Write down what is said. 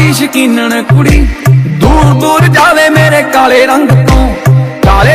दी शकीनन कुड़ी दूर दूर जावे मेरे काले रंग तो काले